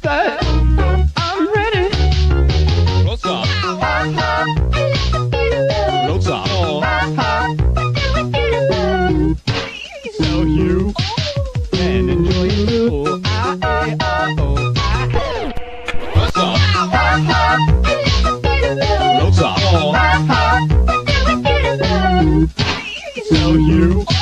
that I'm ready. Close up. Close up. So you can enjoy it too. Close up. Close up. So you